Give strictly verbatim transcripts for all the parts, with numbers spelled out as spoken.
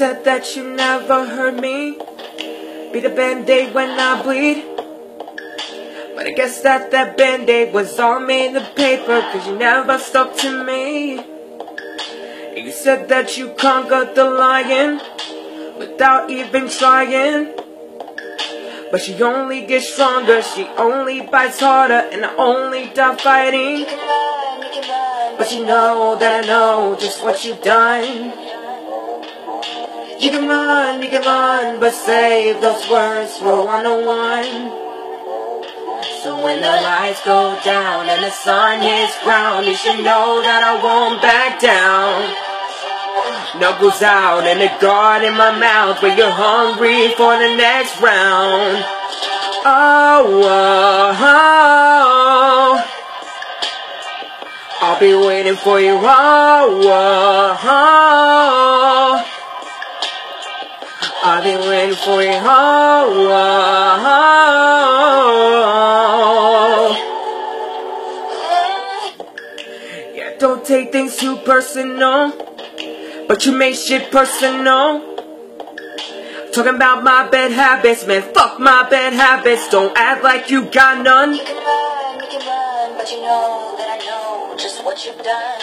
said that you never heard me be the band-aid when I bleed, but I guess that that band-aid was all made of paper, cause you never stuck to me. You said that you conquered the lion without even trying, but she only gets stronger, she only bites harder, and I only die fighting. You can run, you can run, But you know that I know just what you've done. You can run, you can run, but save those words for one-on-one. So when the lights go down and the sun hits ground, you should know that I won't back down. Knuckles out and a guard in my mouth when you're hungry for the next round. Oh, oh, oh. I'll be waiting for you. Oh, oh, oh. I'll be waiting for you. Oh, oh, oh. Yeah, don't take things too personal, but you make shit personal. Talking about my bad habits, man, fuck my bad habits. Don't act like you got none. You can run, you can run, but you know that I know just what you've done.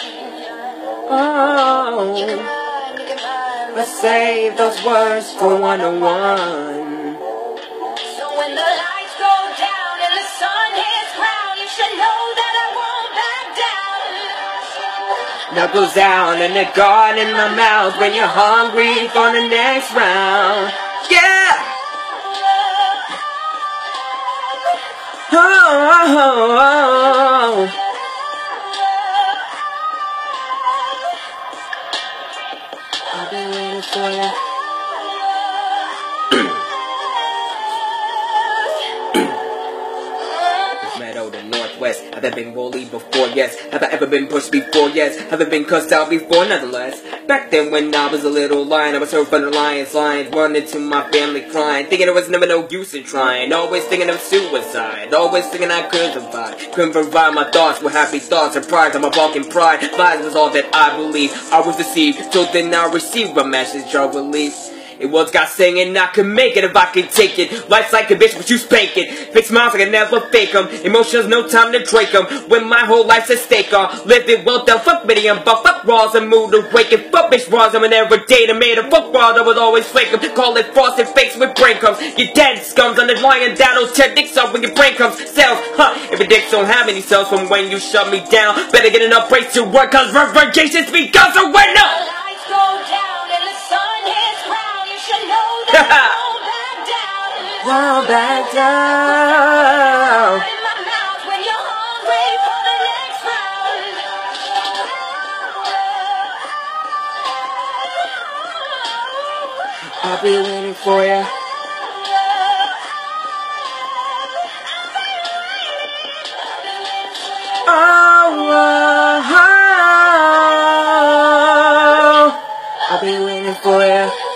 Oh, You can run, you can run, but save those words for one-on-one. so when the lights go down and the sun hits ground, you should know that I won't back down. Knuckles down and a guard in my mouth when you're hungry for the next round. Yeah! Oh, oh, oh, oh. I've been waiting for you. Meadow, the Northwest. Have I been bullied before? Yes. Have I ever been pushed before? Yes. Have I been cussed out before? Nonetheless. Back then when I was a little lion, I was hurt from the lion's lines, running to my family crying, thinking there was never no use in trying, always thinking of suicide, always thinking I could survive, couldn't provide my thoughts with happy thoughts and pride on my balking pride. Lies was all that I believed. I was deceived, so then I received a message of relief. It was God saying I could make it if I could take it. Life's like a bitch, but you spank it. Fake smiles, I can never fake them. Emotions, no time to drink them. When my whole life's at stake, uh, live it well done. Fuck bitty and buff, fuck raws and mood awaken. Fuck bitch raws, I'm an every day to made a fuck raw that would always flake them. Call it frosted fakes with brain crumbs. You dead scums on the lion that'll tear dicks up when your brain comes. Cells, huh? If your dicks don't have any cells from when you shut me down, better get enough brace to work, cause revergation speaks up, so when up! The lights go down and the sun hits ground, you should know that I won't back down. Won't back down. In my mouth when you're hungry for the next round. I'll be waiting for you. Oh, oh, oh. I'll be waiting for you.